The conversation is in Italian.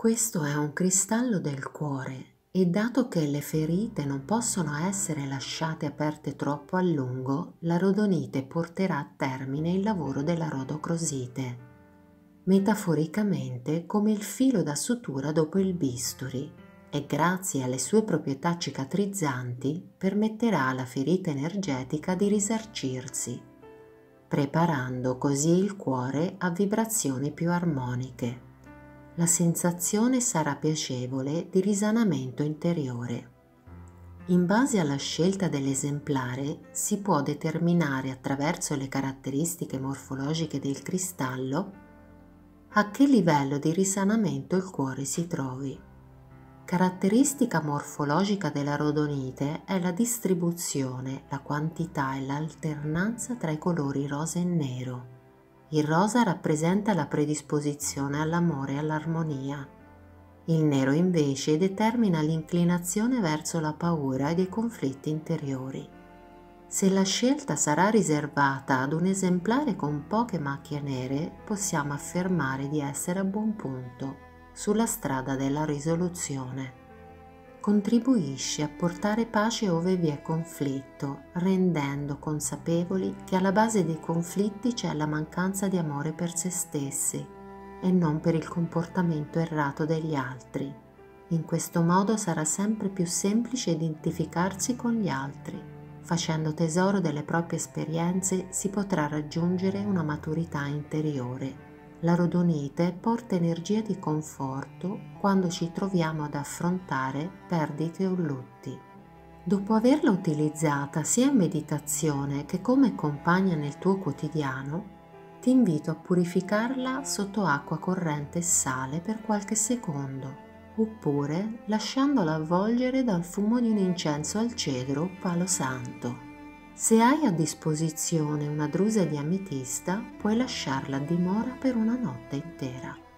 Questo è un cristallo del cuore e dato che le ferite non possono essere lasciate aperte troppo a lungo, la rodonite porterà a termine il lavoro della rodocrosite, metaforicamente come il filo da sutura dopo il bisturi, e grazie alle sue proprietà cicatrizzanti permetterà alla ferita energetica di risarcirsi, preparando così il cuore a vibrazioni più armoniche. La sensazione sarà piacevole di risanamento interiore. In base alla scelta dell'esemplare si può determinare attraverso le caratteristiche morfologiche del cristallo a che livello di risanamento il cuore si trovi. Caratteristica morfologica della rodonite è la distribuzione, la quantità e l'alternanza tra i colori rosa e nero. Il rosa rappresenta la predisposizione all'amore e all'armonia. Il nero invece determina l'inclinazione verso la paura e i conflitti interiori. Se la scelta sarà riservata ad un esemplare con poche macchie nere, possiamo affermare di essere a buon punto sulla strada della risoluzione. Contribuisce a portare pace ove vi è conflitto, rendendo consapevoli che alla base dei conflitti c'è la mancanza di amore per se stessi e non per il comportamento errato degli altri. In questo modo sarà sempre più semplice identificarsi con gli altri. Facendo tesoro delle proprie esperienze si potrà raggiungere una maturità interiore. La rodonite porta energia di conforto quando ci troviamo ad affrontare perdite o lutti. Dopo averla utilizzata sia in meditazione che come compagna nel tuo quotidiano, ti invito a purificarla sotto acqua corrente e sale per qualche secondo, oppure lasciandola avvolgere dal fumo di un incenso al cedro o palo santo. Se hai a disposizione una drusa di ametista, puoi lasciarla a dimora per una notte intera.